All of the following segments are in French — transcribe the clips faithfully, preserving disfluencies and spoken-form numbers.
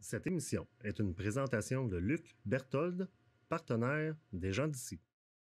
Cette émission est une présentation de Luc Berthold, partenaire des gens d'ici.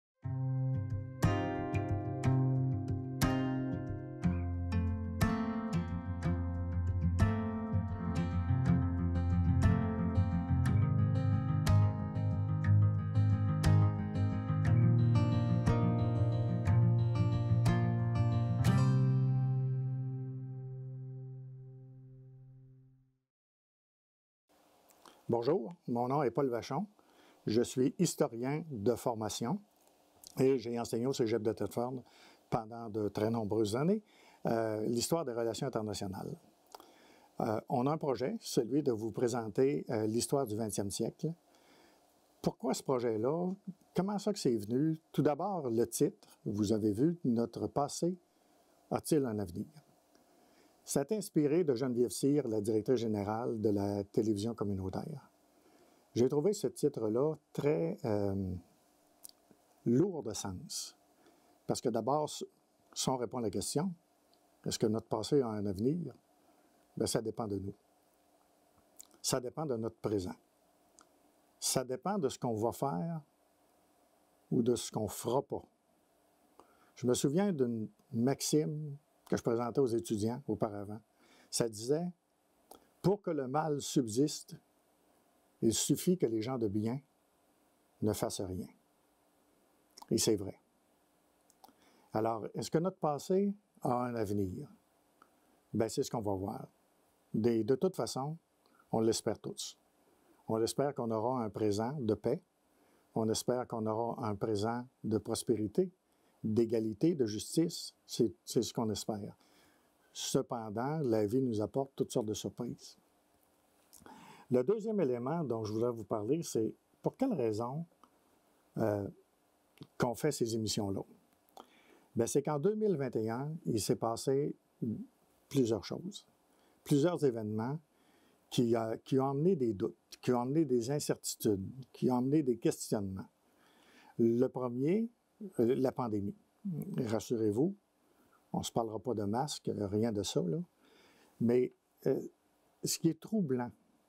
Bonjour, mon nom est Paul Vachon. Je suis historien de formation et j'ai enseigné au Cégep de Thetford pendant de très nombreuses années euh, l'histoire des relations internationales. Euh, on a un projet, celui de vous présenter euh, l'histoire du vingtième siècle. Pourquoi ce projet-là? Comment ça que c'est venu? Tout d'abord, le titre, vous avez vu, notre passé a-t-il un avenir? Ça a inspiré de Geneviève Cyr, la directrice générale de la télévision communautaire. J'ai trouvé ce titre-là très euh, lourd de sens. Parce que d'abord, si on répond à la question, est-ce que notre passé a un avenir? Bien, ça dépend de nous. Ça dépend de notre présent. Ça dépend de ce qu'on va faire ou de ce qu'on ne fera pas. Je me souviens d'une maxime que je présentais aux étudiants auparavant. Ça disait, pour que le mal subsiste, il suffit que les gens de bien ne fassent rien. Et c'est vrai. Alors, est-ce que notre passé a un avenir? Bien, c'est ce qu'on va voir. De, de toute façon, on l'espère tous. On espère qu'on aura un présent de paix. On espère qu'on aura un présent de prospérité, d'égalité, de justice. C'est, c'est ce qu'on espère. Cependant, la vie nous apporte toutes sortes de surprises. Le deuxième élément dont je voudrais vous parler, c'est pour quelle raison euh, qu'on fait ces émissions-là? Bien, c'est qu'en deux mille vingt et un, il s'est passé plusieurs choses, plusieurs événements qui, euh, qui ont amené des doutes, qui ont amené des incertitudes, qui ont amené des questionnements. Le premier, euh, la pandémie. Rassurez-vous, on ne se parlera pas de masque, rien de ça, là. Mais euh, ce qui est troublant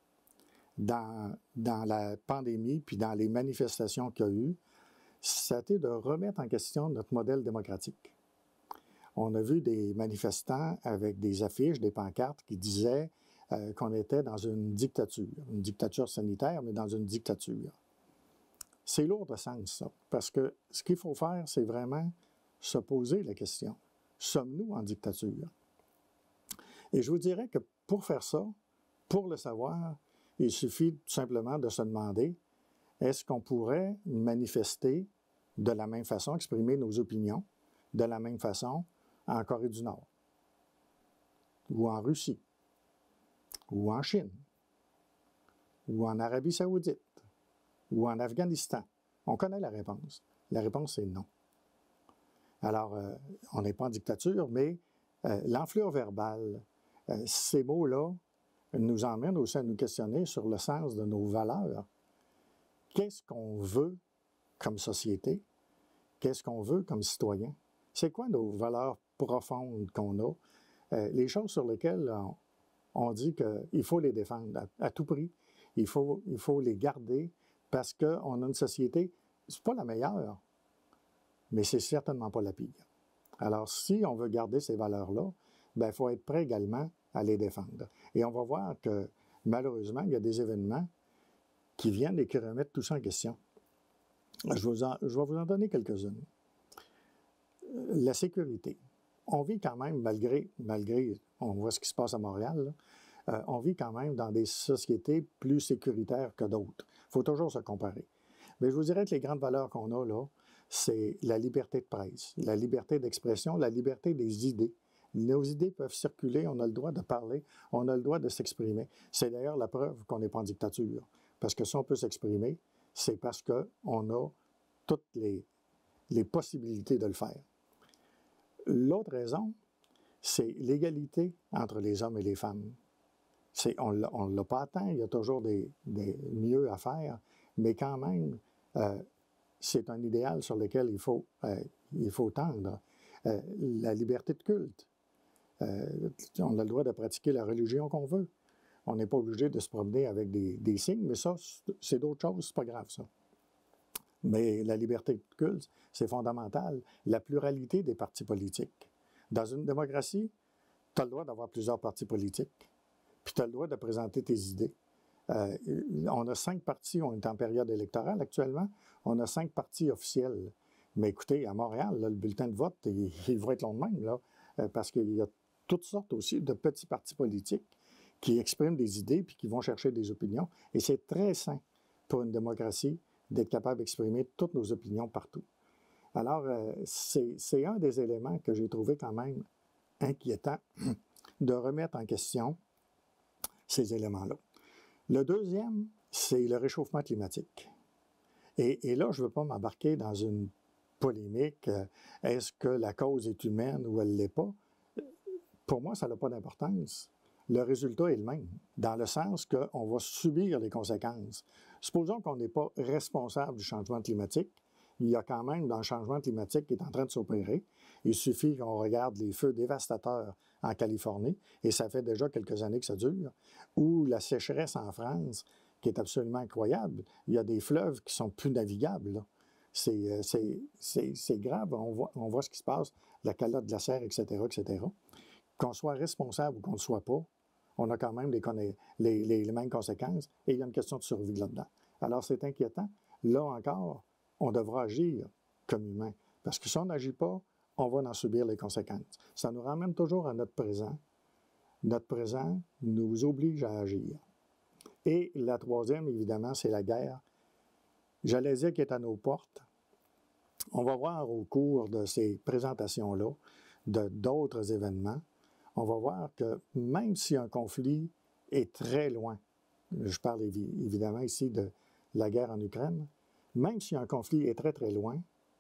dans, dans la pandémie puis dans les manifestations qu'il y a eu, ça a été de remettre en question notre modèle démocratique. On a vu des manifestants avec des affiches, des pancartes qui disaient euh, qu'on était dans une dictature, une dictature sanitaire, mais dans une dictature. C'est lourd de sens, ça, parce que ce qu'il faut faire, c'est vraiment se poser la question. Sommes-nous en dictature? Et je vous dirais que pour faire ça, pour le savoir, il suffit tout simplement de se demander, est-ce qu'on pourrait manifester de la même façon, exprimer nos opinions de la même façon en Corée du Nord, ou en Russie, ou en Chine, ou en Arabie Saoudite, ou en Afghanistan? On connaît la réponse. La réponse est non. Alors, euh, on n'est pas en dictature, mais euh, l'enflure verbale, euh, ces mots-là nous emmènent aussi à nous questionner sur le sens de nos valeurs. Qu'est-ce qu'on veut comme société? Qu'est-ce qu'on veut comme citoyen? C'est quoi nos valeurs profondes qu'on a? Euh, les choses sur lesquelles on, on dit qu'il faut les défendre à, à tout prix. Il faut, il faut les garder parce qu'on a une société, c'est pas la meilleure, mais c'est certainement pas la pire. Alors, si on veut garder ces valeurs-là, bien, il faut être prêt également à les défendre. Et on va voir que, malheureusement, il y a des événements qui viennent et qui remettent tout ça en question. Je, vous en, je vais vous en donner quelques-unes. La sécurité. On vit quand même, malgré, malgré, on voit ce qui se passe à Montréal, là, euh, on vit quand même dans des sociétés plus sécuritaires que d'autres. Il faut toujours se comparer. Mais je vous dirais que les grandes valeurs qu'on a là, c'est la liberté de presse, la liberté d'expression, la liberté des idées. Nos idées peuvent circuler, on a le droit de parler, on a le droit de s'exprimer. C'est d'ailleurs la preuve qu'on n'est pas en dictature. Parce que si on peut s'exprimer, c'est parce qu'on a toutes les, les possibilités de le faire. L'autre raison, c'est l'égalité entre les hommes et les femmes. C'est, on ne l'a pas atteint, il y a toujours des, des mieux à faire, mais quand même, euh, c'est un idéal sur lequel il faut, euh, il faut tendre. Euh, la liberté de culte. Euh, on a le droit de pratiquer la religion qu'on veut. On n'est pas obligé de se promener avec des, des signes, mais ça, c'est d'autres choses, c'est pas grave, ça. Mais la liberté de culte, c'est fondamental. La pluralité des partis politiques. Dans une démocratie, tu as le droit d'avoir plusieurs partis politiques, puis tu as le droit de présenter tes idées. Euh, on a cinq partis, on est en période électorale actuellement, on a cinq partis officiels. Mais écoutez, à Montréal, là, le bulletin de vote, il, il va être long de même, là, euh, parce qu'il y a toutes sortes aussi de petits partis politiques qui expriment des idées puis qui vont chercher des opinions. Et c'est très sain pour une démocratie d'être capable d'exprimer toutes nos opinions partout. Alors, euh, c'est un des éléments que j'ai trouvé quand même inquiétant de remettre en question ces éléments-là. Le deuxième, c'est le réchauffement climatique. Et, et là, je ne veux pas m'embarquer dans une polémique. Euh, Est-ce que la cause est humaine ou elle ne l'est pas? Pour moi, ça n'a pas d'importance. Le résultat est le même, dans le sens qu'on va subir les conséquences. Supposons qu'on n'est pas responsable du changement climatique. Il y a quand même, dans le changement climatique qui est en train de s'opérer, il suffit qu'on regarde les feux dévastateurs en Californie, et ça fait déjà quelques années que ça dure, ou la sécheresse en France, qui est absolument incroyable. Il y a des fleuves qui sont plus navigables. C'est grave. On voit, on voit ce qui se passe, la calotte glaciaire, et cetera, et cetera. Qu'on soit responsable ou qu'on ne le soit pas, on a quand même les, les, les, les mêmes conséquences, et il y a une question de survie là-dedans. Alors, c'est inquiétant. Là encore, on devra agir comme humain, parce que si on n'agit pas, on va en subir les conséquences. Ça nous ramène toujours à notre présent. Notre présent nous oblige à agir. Et la troisième, évidemment, c'est la guerre. J'allais dire qu'elle est à nos portes. On va voir au cours de ces présentations-là, de d'autres événements, on va voir que même si un conflit est très loin, je parle évidemment ici de la guerre en Ukraine, même si un conflit est très, très loin,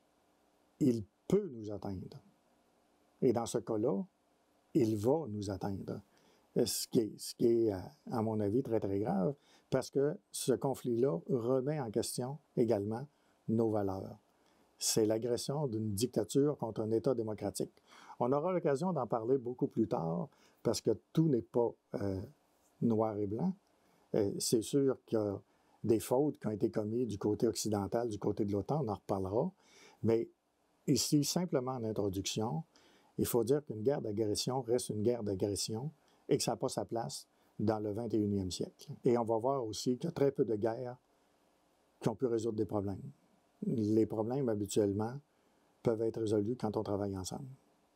il peut nous atteindre. Et dans ce cas-là, il va nous atteindre. Ce qui est, ce qui est, à mon avis, très, très grave, parce que ce conflit-là remet en question également nos valeurs. C'est l'agression d'une dictature contre un État démocratique. On aura l'occasion d'en parler beaucoup plus tard, parce que tout n'est pas euh, noir et blanc. C'est sûr qu'il y a des fautes qui ont été commises du côté occidental, du côté de l'OTAN, on en reparlera. Mais ici, simplement en introduction, il faut dire qu'une guerre d'agression reste une guerre d'agression et que ça n'a pas sa place dans le vingt et unième siècle. Et on va voir aussi qu'il y a très peu de guerres qui ont pu résoudre des problèmes. Les problèmes, habituellement, peuvent être résolus quand on travaille ensemble.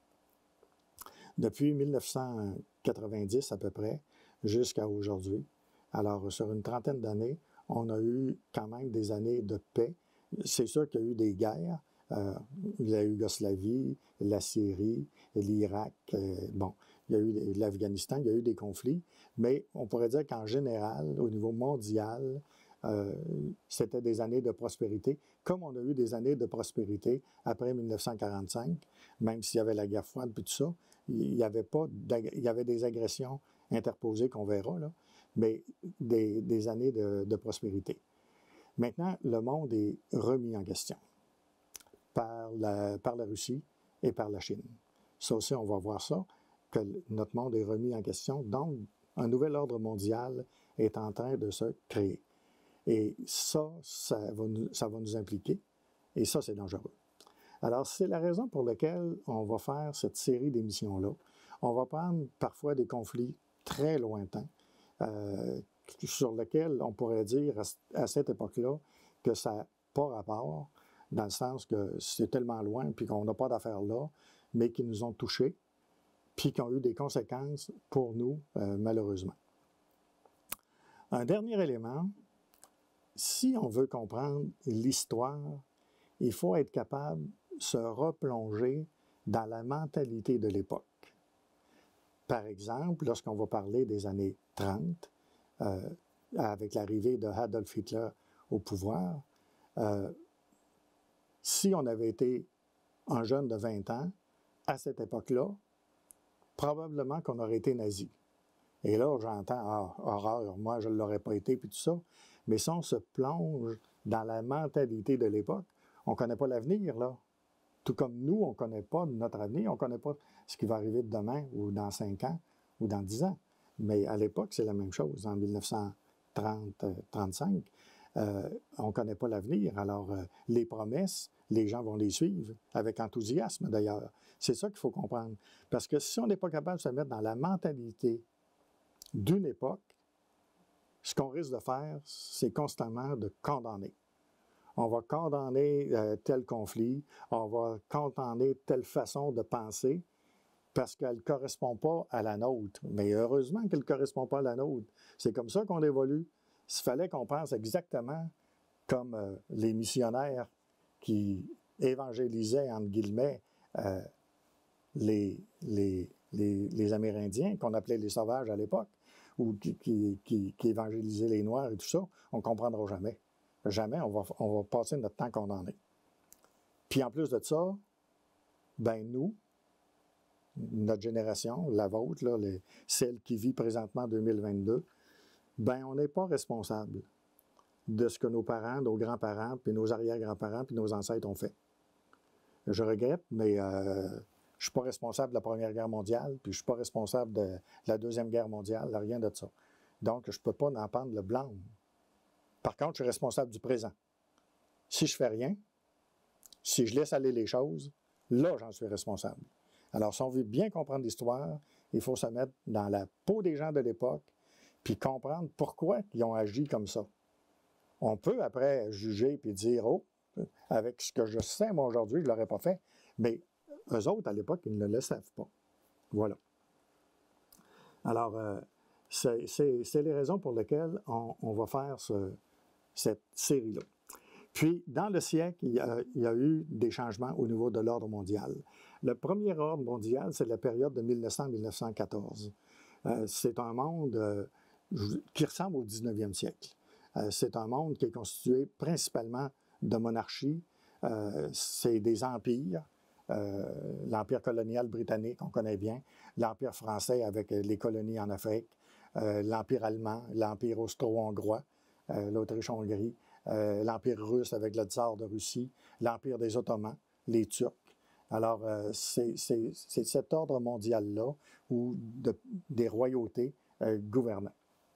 Depuis mille neuf cent quatre-vingt-dix à peu près, jusqu'à aujourd'hui, alors sur une trentaine d'années, on a eu quand même des années de paix. C'est sûr qu'il y a eu des guerres, euh, la Yougoslavie, la Syrie, l'Irak, euh, bon, il y a eu l'Afghanistan, il y a eu des conflits, mais on pourrait dire qu'en général, au niveau mondial, euh, c'était des années de prospérité, comme on a eu des années de prospérité après mille neuf cent quarante-cinq, même s'il y avait la guerre froide et tout ça, il y avait pas, il y avait des agressions interposées qu'on verra, là, mais des, des années de, de prospérité. Maintenant, le monde est remis en question par la, par la Russie et par la Chine. Ça aussi, on va voir ça, que notre monde est remis en question. Donc, un nouvel ordre mondial est en train de se créer. Et ça, ça va nous, ça va nous impliquer. Et ça, c'est dangereux. Alors, c'est la raison pour laquelle on va faire cette série d'émissions-là. On va prendre parfois des conflits très lointains, euh, sur lesquels on pourrait dire à, à cette époque-là que ça n'a pas rapport, dans le sens que c'est tellement loin, puis qu'on n'a pas d'affaires là, mais qui nous ont touchés, puis qui ont eu des conséquences pour nous, euh, malheureusement. Un dernier élément, si on veut comprendre l'histoire, il faut être capable de se replonger dans la mentalité de l'époque. Par exemple, lorsqu'on va parler des années trente, euh, avec l'arrivée de Adolf Hitler au pouvoir, euh, si on avait été un jeune de vingt ans, à cette époque-là, probablement qu'on aurait été nazi. Et là, j'entends, ah, horreur, moi, je ne l'aurais pas été, puis tout ça. Mais si on se plonge dans la mentalité de l'époque, on ne connaît pas l'avenir, là. Tout comme nous, on ne connaît pas notre avenir, on ne connaît pas ce qui va arriver demain ou dans cinq ans ou dans dix ans. Mais à l'époque, c'est la même chose. En mille neuf cent trente trente-cinq, euh, on ne connaît pas l'avenir. Alors, euh, les promesses, les gens vont les suivre avec enthousiasme, d'ailleurs. C'est ça qu'il faut comprendre. Parce que si on n'est pas capable de se mettre dans la mentalité d'une époque, ce qu'on risque de faire, c'est constamment de condamner. On va condamner euh, tel conflit, on va condamner telle façon de penser parce qu'elle ne correspond pas à la nôtre. Mais heureusement qu'elle ne correspond pas à la nôtre. C'est comme ça qu'on évolue. S'il fallait qu'on pense exactement comme euh, les missionnaires qui évangélisaient, entre guillemets, euh, les, les, les, les Amérindiens, qu'on appelait les sauvages à l'époque, ou qui, qui, qui, qui évangélisaient les Noirs et tout ça, on ne comprendra jamais. Jamais, on va, on va passer notre temps condamné. Puis en plus de ça, ben nous, notre génération, la vôtre, là, les, celle qui vit présentement en deux mille vingt-deux, ben on n'est pas responsable de ce que nos parents, nos grands-parents, puis nos arrière-grands-parents, puis nos ancêtres ont fait. Je regrette, mais euh, je ne suis pas responsable de la Première Guerre mondiale, puis je ne suis pas responsable de la Deuxième Guerre mondiale, rien de ça. Donc, je ne peux pas en prendre le blâme. Par contre, je suis responsable du présent. Si je ne fais rien, si je laisse aller les choses, là, j'en suis responsable. Alors, si on veut bien comprendre l'histoire, il faut se mettre dans la peau des gens de l'époque, puis comprendre pourquoi ils ont agi comme ça. On peut, après, juger puis dire, oh, avec ce que je sais, moi, aujourd'hui, je ne l'aurais pas fait, mais eux autres, à l'époque, ils ne le savent pas. Voilà. Alors, euh, c'est, c'est, c'est les raisons pour lesquelles on, on va faire ce, cette série-là. Puis, dans le siècle, il y, a, il y a eu des changements au niveau de l'ordre mondial. Le premier ordre mondial, c'est la période de mille neuf cents à mille neuf cent quatorze. Euh, c'est un monde euh, qui ressemble au dix-neuvième siècle. Euh, c'est un monde qui est constitué principalement de monarchies. Euh, c'est des empires. Euh, l'Empire colonial britannique, on connaît bien. L'Empire français avec les colonies en Afrique. Euh, L'Empire allemand, l'Empire austro-hongrois, euh, l'Autriche-Hongrie. Euh, l'Empire russe avec le tsar de Russie, l'Empire des Ottomans, les Turcs. Alors, euh, c'est, c'est, c'est cet ordre mondial-là où de, des royautés euh, gouvernaient.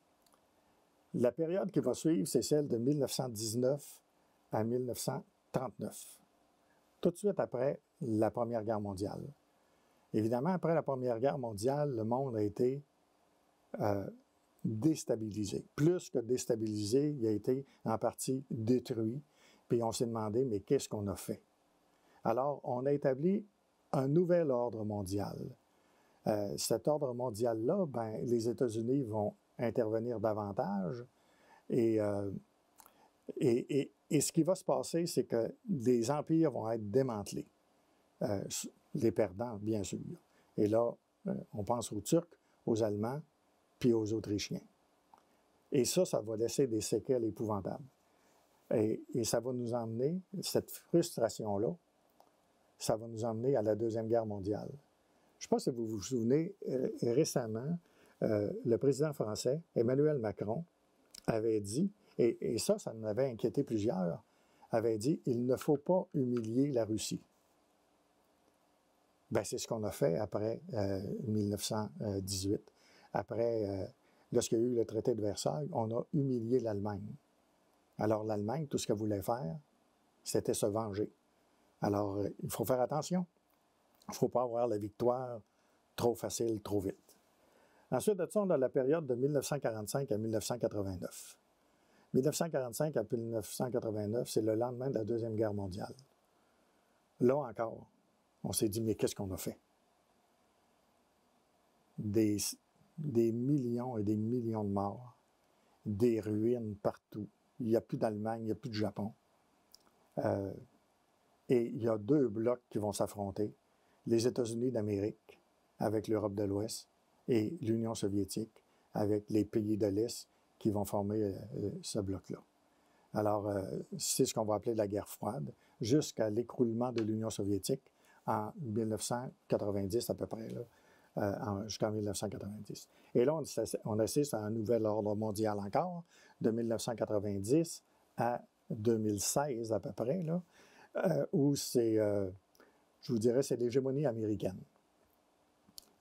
La période qui va suivre, c'est celle de mille neuf cent dix-neuf à mille neuf cent trente-neuf, tout de suite après la Première Guerre mondiale. Évidemment, après la Première Guerre mondiale, le monde a été euh, déstabilisé. Plus que déstabilisé, il a été en partie détruit. Puis on s'est demandé, mais qu'est-ce qu'on a fait? Alors, on a établi un nouvel ordre mondial. Euh, cet ordre mondial-là, ben, les États-Unis vont intervenir davantage. Et, euh, et, et, et ce qui va se passer, c'est que les empires vont être démantelés. Euh, les perdants, bien sûr. Et là, euh, on pense aux Turcs, aux Allemands, puis aux Autrichiens. Et ça, ça va laisser des séquelles épouvantables. Et, et ça va nous emmener, cette frustration-là, ça va nous emmener à la Deuxième Guerre mondiale. Je ne sais pas si vous vous souvenez, euh, récemment, euh, le président français, Emmanuel Macron, avait dit, et, et ça, ça nous avait inquiété plusieurs, avait dit, il ne faut pas humilier la Russie. Bien, c'est ce qu'on a fait après euh, mille neuf cent dix-huit. Après, euh, lorsqu'il y a eu le traité de Versailles, on a humilié l'Allemagne. Alors, l'Allemagne, tout ce qu'elle voulait faire, c'était se venger. Alors, euh, il faut faire attention. Il ne faut pas avoir la victoire trop facile, trop vite. Ensuite de ça, on a la période de mille neuf cent quarante-cinq à mille neuf cent quatre-vingt-neuf. mille neuf cent quarante-cinq à mille neuf cent quatre-vingt-neuf, c'est le lendemain de la Deuxième Guerre mondiale. Là encore, on s'est dit, mais qu'est-ce qu'on a fait? Des... des millions et des millions de morts, des ruines partout. Il n'y a plus d'Allemagne, il n'y a plus de Japon. Euh, et il y a deux blocs qui vont s'affronter. Les États-Unis d'Amérique avec l'Europe de l'Ouest et l'Union soviétique avec les pays de l'Est qui vont former euh, ce bloc-là. Alors, euh, c'est ce qu'on va appeler la guerre froide, jusqu'à l'écroulement de l'Union soviétique en mille neuf cent quatre-vingt-dix à peu près, là. Euh, jusqu'en mille neuf cent quatre-vingt-dix. Et là, on, on assiste à un nouvel ordre mondial encore, de mille neuf cent quatre-vingt-dix à deux mille seize à peu près, là, euh, où c'est, euh, je vous dirais, c'est l'hégémonie américaine.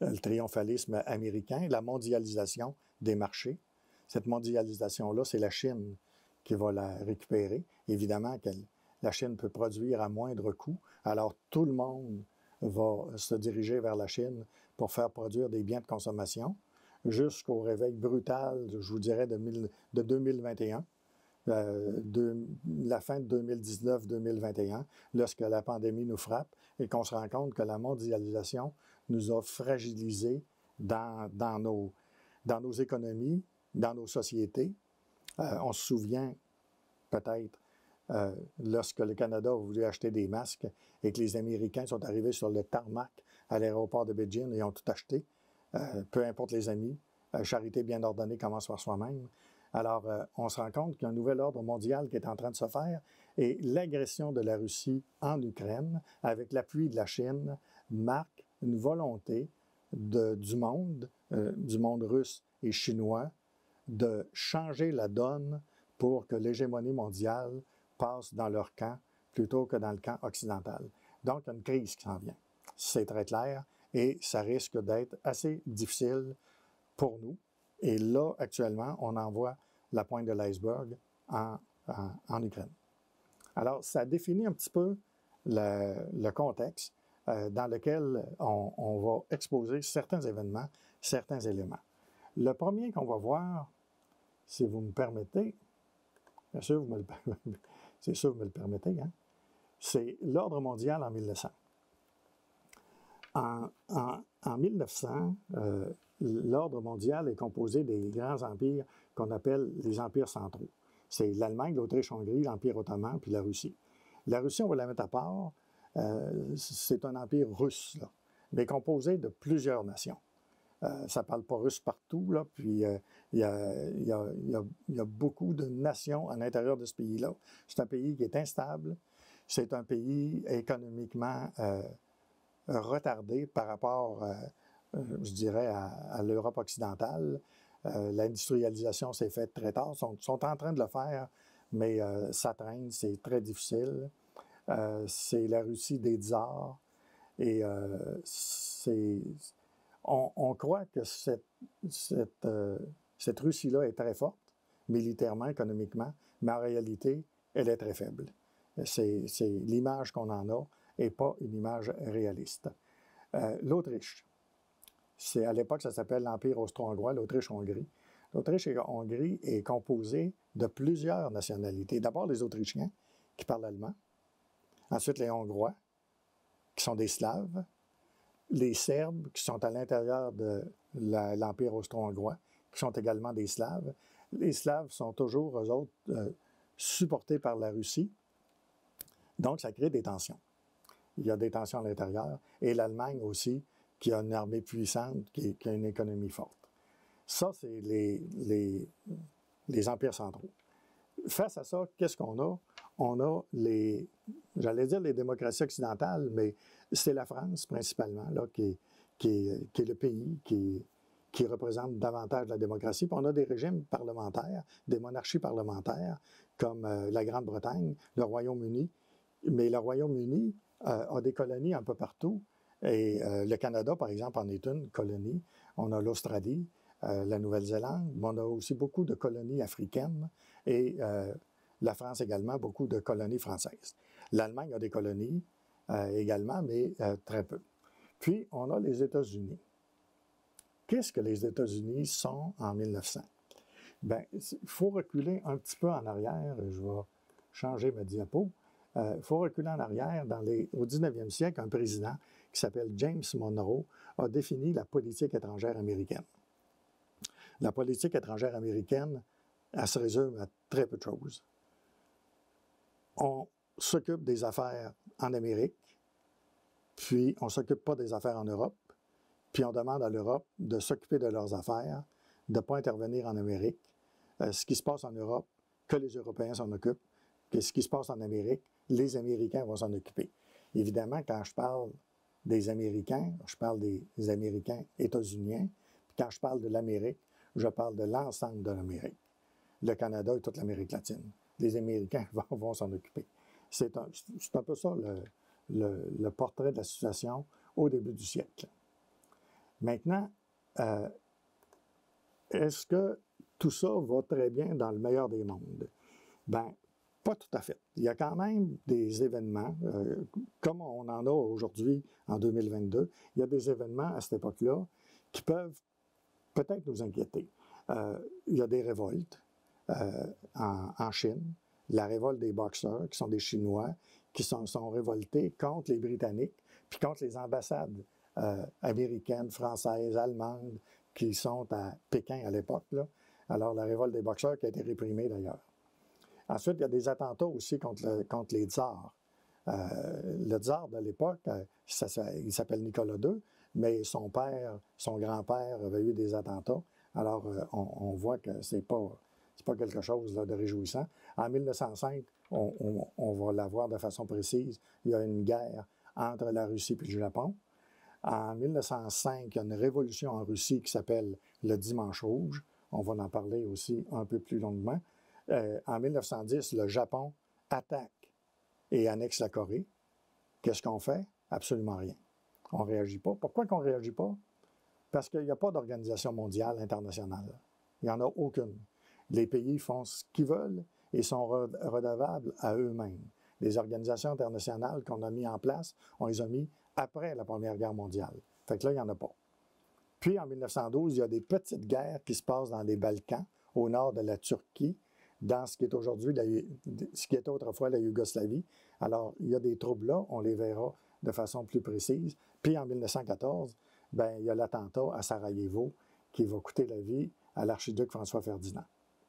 le triomphalisme américain, la mondialisation des marchés. Cette mondialisation-là, c'est la Chine qui va la récupérer. Évidemment que la Chine peut produire à moindre coût, alors tout le monde va se diriger vers la Chine pour faire produire des biens de consommation, jusqu'au réveil brutal, je vous dirais, de, mille, de deux mille vingt et un, euh, de la fin de deux mille dix-neuf deux mille vingt et un, lorsque la pandémie nous frappe et qu'on se rend compte que la mondialisation nous a fragilisés dans, dans, nos, dans nos économies, dans nos sociétés. Euh, on se souvient peut-être euh, lorsque le Canada a voulu acheter des masques et que les Américains sont arrivés sur le tarmac à l'aéroport de Beijing et ont tout acheté. Euh, peu importe les amis, euh, charité bien ordonnée commence par soi-même. Alors, euh, on se rend compte qu'il y a un nouvel ordre mondial qui est en train de se faire et l'agression de la Russie en Ukraine, avec l'appui de la Chine, marque une volonté de, du monde, euh, du monde russe et chinois, de changer la donne pour que l'hégémonie mondiale passe dans leur camp plutôt que dans le camp occidental. Donc, il y a une crise qui s'en vient. C'est très clair et ça risque d'être assez difficile pour nous. Et là, actuellement, on en voit la pointe de l'iceberg en, en, en Ukraine. Alors, ça définit un petit peu le, le contexte euh, dans lequel on, on va exposer certains événements, certains éléments. Le premier qu'on va voir, si vous me permettez, bien sûr, vous me le, c'est sûr, vous me le permettez, hein, c'est l'ordre mondial en mille neuf cents. En, en, en mille neuf cents, euh, l'ordre mondial est composé des grands empires qu'on appelle les empires centraux. C'est l'Allemagne, l'Autriche-Hongrie, l'Empire ottoman, puis la Russie. La Russie, on va la mettre à part. Euh, c'est un empire russe, là, mais composé de plusieurs nations. Euh, ça ne parle pas russe partout, là, puis il euh, y, y, a, y, a, y a beaucoup de nations à l'intérieur de ce pays-là. C'est un pays qui est instable. C'est un pays économiquement euh, retardé par rapport, euh, je dirais, à, à l'Europe occidentale. Euh, l'industrialisation s'est faite très tard. Ils sont, sont en train de le faire, mais euh, ça traîne, c'est très difficile. Euh, c'est la Russie des tsars. Et euh, c'est, on, on croit que cette, cette, euh, cette Russie-là est très forte, militairement, économiquement, mais en réalité, elle est très faible. C'est, c'est l'image qu'on en a et pas une image réaliste. Euh, L'Autriche. C'est, à l'époque, ça s'appelle l'Empire austro-hongrois, l'Autriche-Hongrie. L'Autriche-Hongrie est composée de plusieurs nationalités. D'abord, les Autrichiens, qui parlent allemand. Ensuite, les Hongrois, qui sont des Slaves. Les Serbes, qui sont à l'intérieur de la, l'Empire austro-hongrois, qui sont également des Slaves. Les Slaves sont toujours, eux autres, euh, supportés par la Russie. Donc, ça crée des tensions. Il y a des tensions à l'intérieur. Et l'Allemagne aussi, qui a une armée puissante, qui, qui a une économie forte. Ça, c'est les, les, les empires centraux. Face à ça, qu'est-ce qu'on a? On a les, j'allais dire les démocraties occidentales, mais c'est la France principalement, là, qui, qui, qui est le pays qui, qui représente davantage la démocratie. Puis on a des régimes parlementaires, des monarchies parlementaires, comme euh, la Grande-Bretagne, le Royaume-Uni. Mais le Royaume-Uni euh, a des colonies un peu partout. Et euh, le Canada, par exemple, en est une colonie. On a l'Australie, euh, la Nouvelle-Zélande, mais on a aussi beaucoup de colonies africaines et euh, la France également, beaucoup de colonies françaises. L'Allemagne a des colonies euh, également, mais euh, très peu. Puis, on a les États-Unis. Qu'est-ce que les États-Unis sont en mille neuf cents? Bien, il faut reculer un petit peu en arrière. Je vais changer ma diapo. Il euh, faut reculer en arrière. Dans les, au dix-neuvième siècle, un président qui s'appelle James Monroe, a défini la politique étrangère américaine. La politique étrangère américaine, elle se résume à très peu de choses. On s'occupe des affaires en Amérique, puis on ne s'occupe pas des affaires en Europe, puis on demande à l'Europe de s'occuper de leurs affaires, de ne pas intervenir en Amérique. Euh, ce qui se passe en Europe, que les Européens s'en occupent, que ce qui se passe en Amérique, les Américains vont s'en occuper. Évidemment, quand je parle des Américains, je parle des Américains états-uniens. Puis quand je parle de l'Amérique, je parle de l'ensemble de l'Amérique. Le Canada et toute l'Amérique latine. Les Américains vont, vont s'en occuper. C'est un, c'est un peu ça le, le, le portrait de la situation au début du siècle. Maintenant, euh, est-ce que tout ça va très bien dans le meilleur des mondes? Bien, pas tout à fait. Il y a quand même des événements, euh, comme on en a aujourd'hui en deux mille vingt-deux, il y a des événements à cette époque-là qui peuvent peut-être nous inquiéter. Euh, il y a des révoltes euh, en, en Chine, la révolte des Boxers, qui sont des Chinois, qui sont, sont révoltés contre les Britanniques, puis contre les ambassades euh, américaines, françaises, allemandes, qui sont à Pékin à l'époque. Là. Alors, la révolte des Boxers qui a été réprimée d'ailleurs. Ensuite, il y a des attentats aussi contre, le, contre les tsars. Euh, le tsar de l'époque, euh, ça, ça, il s'appelle Nicolas deux, mais son père, son grand-père avait eu des attentats. Alors, euh, on, on voit que c'est pas, c'est pas quelque chose là, de réjouissant. En mille neuf cent cinq, on, on, on va l'avoir de façon précise, il y a une guerre entre la Russie et le Japon. En mille neuf cent cinq, il y a une révolution en Russie qui s'appelle le Dimanche rouge. On va en parler aussi un peu plus longuement. Euh, en mille neuf cent dix, le Japon attaque et annexe la Corée. Qu'est-ce qu'on fait? Absolument rien. On ne réagit pas. Pourquoi qu'on ne réagit pas? Parce qu'il n'y a pas d'organisation mondiale internationale. Il n'y en a aucune. Les pays font ce qu'ils veulent et sont redevables à eux-mêmes. Les organisations internationales qu'on a mises en place, on les a mis après la Première Guerre mondiale. Fait que là, il n'y en a pas. Puis, en mille neuf cent douze, il y a des petites guerres qui se passent dans les Balkans, au nord de la Turquie, dans ce qui est aujourd'hui, la, ce qui était autrefois la Yougoslavie. Alors, il y a des troubles là, on les verra de façon plus précise. Puis, en mille neuf cent quatorze, ben, il y a l'attentat à Sarajevo qui va coûter la vie à l'archiduc François Ferdinand.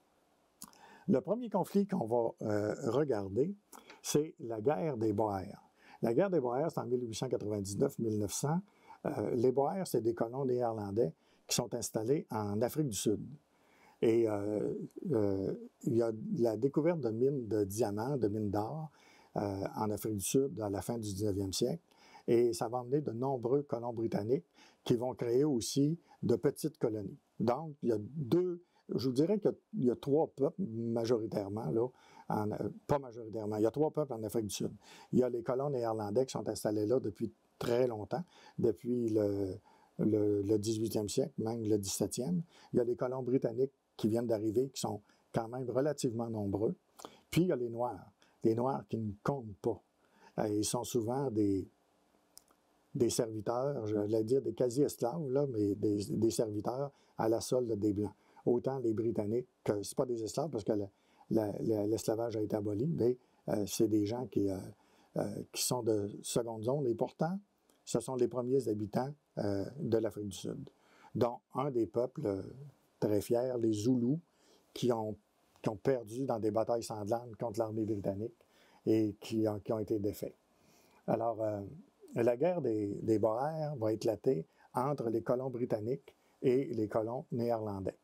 Le premier conflit qu'on va euh, regarder, c'est la guerre des Boers. La guerre des Boers, c'est en mille huit cent quatre-vingt-dix-neuf mille neuf cents. Euh, les Boers, c'est des colons néerlandais qui sont installés en Afrique du Sud. Et euh, euh, il y a la découverte de mines de diamants, de mines d'or euh, en Afrique du Sud à la fin du dix-neuvième siècle. Et ça va amener de nombreux colons britanniques qui vont créer aussi de petites colonies. Donc, il y a deux, je vous dirais qu'il y, y a trois peuples majoritairement, là, en, pas majoritairement, il y a trois peuples en Afrique du Sud. Il y a les colons néerlandais qui sont installés là depuis très longtemps, depuis le, le, le dix-huitième siècle, même le dix-septième. Il y a les colons britanniques qui viennent d'arriver, qui sont quand même relativement nombreux. Puis, il y a les Noirs. Les Noirs qui ne comptent pas. Ils sont souvent des, des serviteurs, je vais dire des quasi-esclaves, là, mais des, des serviteurs à la solde des Blancs. Autant les Britanniques, que ce pas des esclaves parce que l'esclavage a été aboli, mais euh, c'est des gens qui, euh, euh, qui sont de seconde zone. Et pourtant, ce sont les premiers habitants euh, de l'Afrique du Sud, dont un des peuples euh, très fiers, les Zoulous, qui ont, qui ont perdu dans des batailles sanglantes contre l'armée britannique et qui ont, qui ont été défaits. Alors, euh, la guerre des, des Boers va éclater entre les colons britanniques et les colons néerlandais.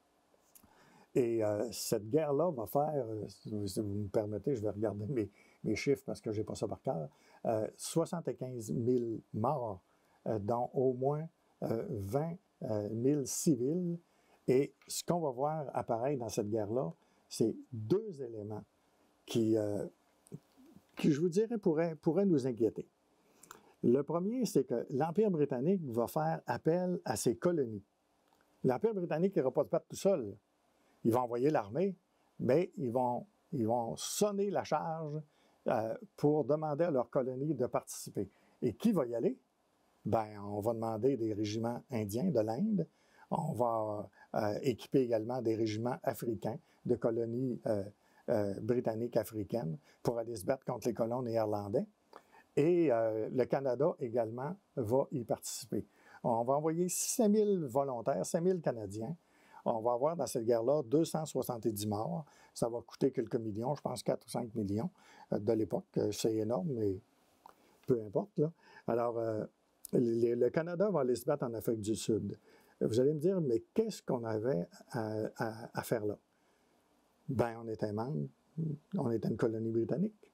Et euh, cette guerre-là va faire, euh, si vous me permettez, je vais regarder mes, mes chiffres parce que je n'ai pas ça par cœur, euh, soixante-quinze mille morts, euh, dont au moins euh, vingt mille civils. Et ce qu'on va voir apparaître dans cette guerre-là, c'est deux éléments qui, euh, qui je vous dirais, pourraient, pourraient nous inquiéter. Le premier, c'est que l'Empire britannique va faire appel à ses colonies. L'Empire britannique n'ira pas se battre tout seul. Ils vont envoyer l'armée, mais ils vont, ils vont sonner la charge euh, pour demander à leurs colonies de participer. Et qui va y aller? Bien, on va demander des régiments indiens de l'Inde. On va euh, équiper également des régiments africains de colonies euh, euh, britanniques africaines pour aller se battre contre les colons néerlandais. Et euh, le Canada également va y participer. On va envoyer cinq mille volontaires, cinq mille Canadiens. On va avoir dans cette guerre-là deux cent soixante-dix morts. Ça va coûter quelques millions, je pense quatre ou cinq millions euh, de l'époque. C'est énorme, mais peu importe, là. Alors, euh, les, le Canada va aller se battre en Afrique du Sud. Vous allez me dire, mais qu'est-ce qu'on avait à, à, à faire là? Bien, on était membre, on était une colonie britannique.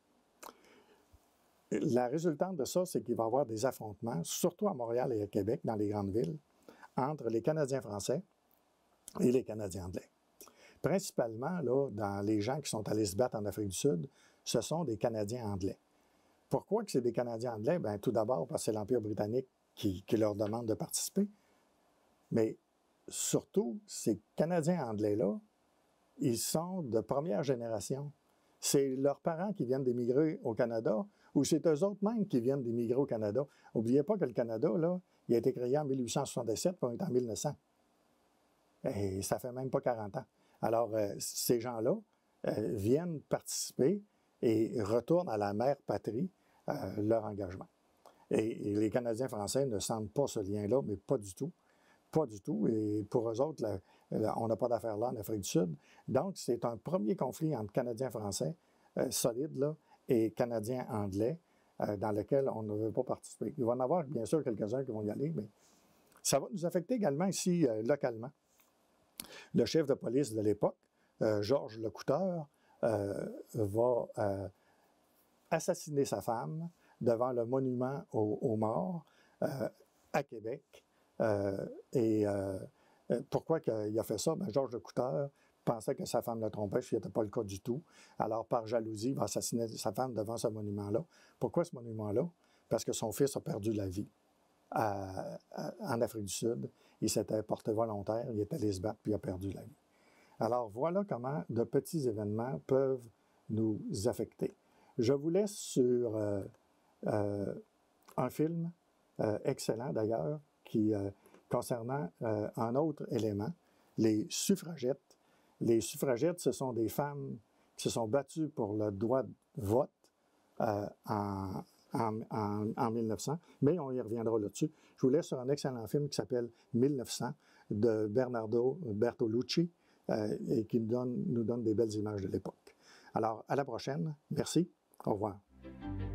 La résultante de ça, c'est qu'il va y avoir des affrontements, surtout à Montréal et à Québec, dans les grandes villes, entre les Canadiens français et les Canadiens anglais. Principalement, là, dans les gens qui sont allés se battre en Afrique du Sud, ce sont des Canadiens anglais. Pourquoi que c'est des Canadiens anglais? Bien, tout d'abord, parce que c'est l'Empire britannique qui, qui leur demande de participer. Mais surtout, ces Canadiens anglais-là, ils sont de première génération. C'est leurs parents qui viennent d'émigrer au Canada ou c'est eux autres mêmes qui viennent d'émigrer au Canada. N'oubliez pas que le Canada, là, il a été créé en mille huit cent soixante-dix-sept, puis on est en mille neuf cents. Et ça fait même pas quarante ans. Alors, euh, ces gens-là euh, viennent participer et retournent à la mère patrie euh, leur engagement. Et, et les Canadiens français ne sentent pas ce lien-là, mais pas du tout. Pas du tout. Et pour eux autres, la, la, on n'a pas d'affaires là en Afrique du Sud. Donc, c'est un premier conflit entre Canadiens français euh, solide là, et Canadiens anglais euh, dans lequel on ne veut pas participer. Il va y en avoir, bien sûr, quelques-uns qui vont y aller, mais ça va nous affecter également ici, euh, localement. Le chef de police de l'époque, euh, Georges Lecouteur, euh, va euh, assassiner sa femme devant le monument aux, aux morts euh, à Québec. Euh, et euh, pourquoi il a fait ça? Bien, Georges Lecouteur pensait que sa femme le trompait, ce qui n'était pas le cas du tout. Alors, par jalousie, il va assassiner sa femme devant ce monument-là. Pourquoi ce monument-là? Parce que son fils a perdu la vie à, à, en Afrique du Sud. Il s'était porté volontaire, il était allé se battre, puis il a perdu la vie. Alors, voilà comment de petits événements peuvent nous affecter. Je vous laisse sur euh, euh, un film euh, excellent, d'ailleurs, qui, euh, concernant euh, un autre élément, les suffragettes. Les suffragettes, ce sont des femmes qui se sont battues pour le droit de vote euh, en, en, en, en mille neuf cents, mais on y reviendra là-dessus. Je vous laisse sur un excellent film qui s'appelle mille neuf cents de Bernardo Bertolucci euh, et qui nous donne, nous donne des belles images de l'époque. Alors, à la prochaine. Merci. Au revoir.